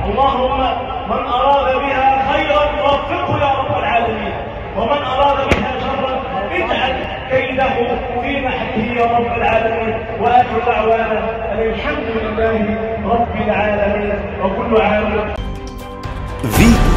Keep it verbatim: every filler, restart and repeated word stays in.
اللهم من أراد بها خيرا وفقه يا رب العالمين، ومن أراد بها شرا اجعل كيده في نحره يا رب العالمين. وآخر دعوانا أن الحمد لله رب العالمين وكل عام.